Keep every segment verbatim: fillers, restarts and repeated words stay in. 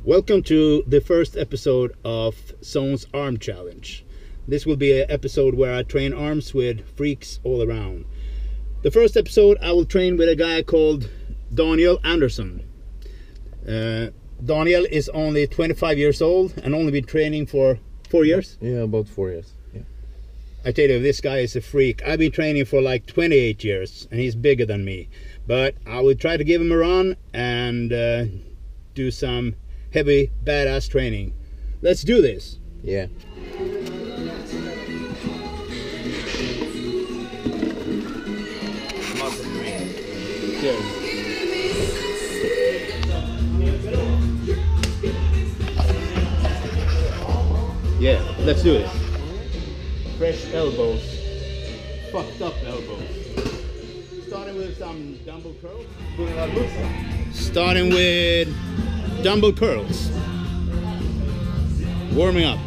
Welcome to the first episode of Zone's Arm Challenge. This will be an episode where I train arms with freaks all around. The first episode I will train with a guy called Daniel Andersson. Uh, Daniel is only twenty-five years old and only been training for four years? Yeah, about four years. Yeah. I tell you, this guy is a freak. I've been training for like twenty-eight years and he's bigger than me. But I will try to give him a run and uh, do some heavy, badass training. Let's do this. Yeah. Cheers. Yeah, let's do it. Fresh elbows. Fucked up elbows. Starting with some dumbbell curls. Starting with dumbbell curls. Warming up.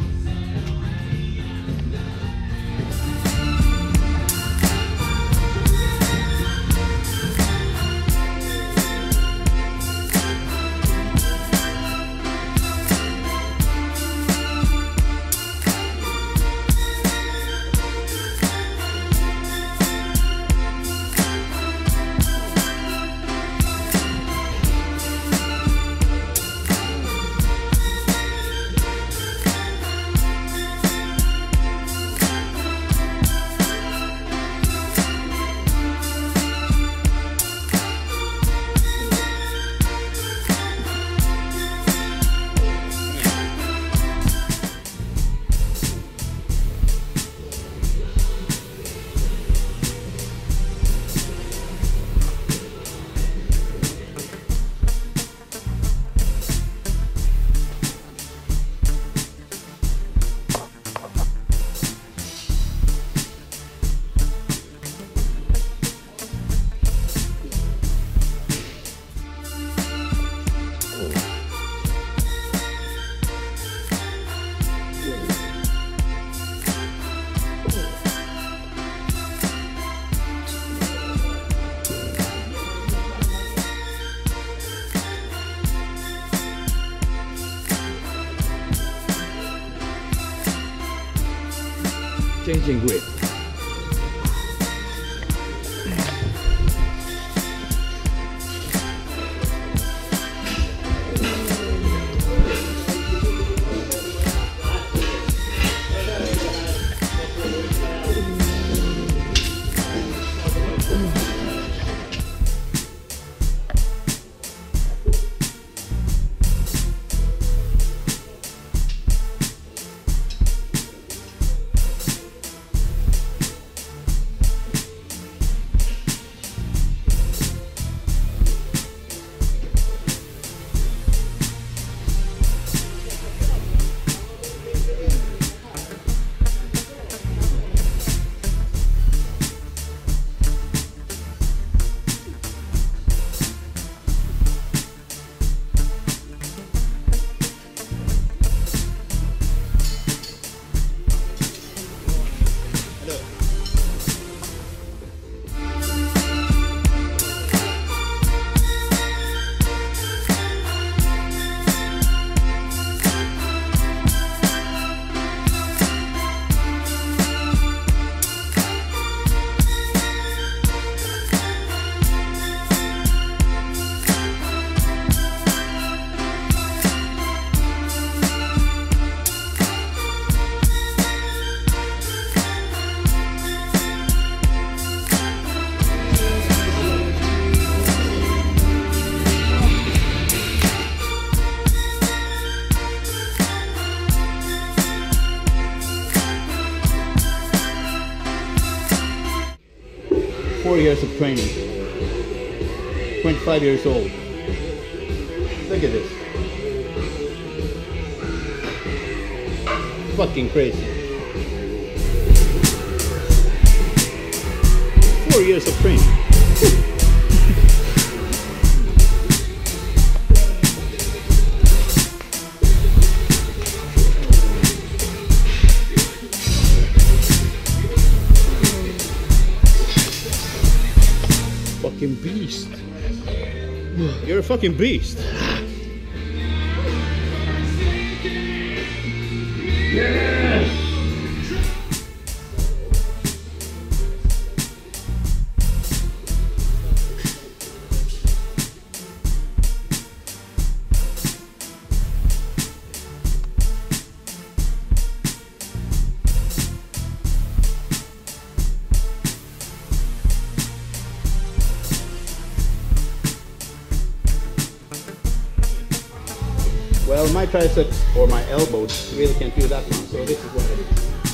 Changing grip. Four years of training. twenty-five years old. Look at this. Fucking crazy. Four years of training. Fucking beast. You're a fucking beast. Yes! Well, my triceps or my elbows really can't do that one, so this is what it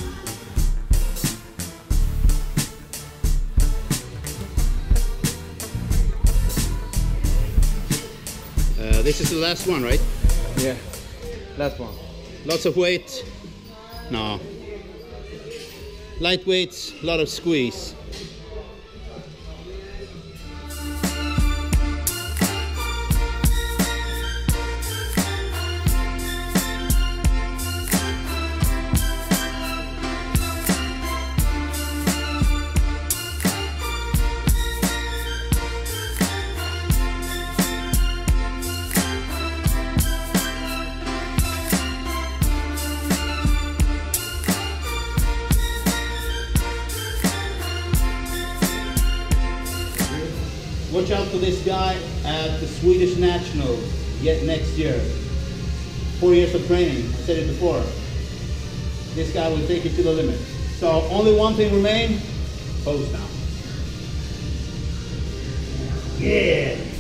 is. Uh, this is the last one, right? Yeah, last one. Lots of weight. No. Light weights, a lot of squeeze. Watch out for this guy at the Swedish Nationals yet next year. Four years of training, I said it before. This guy will take it to the limit. So only one thing remains, pose now. Yeah!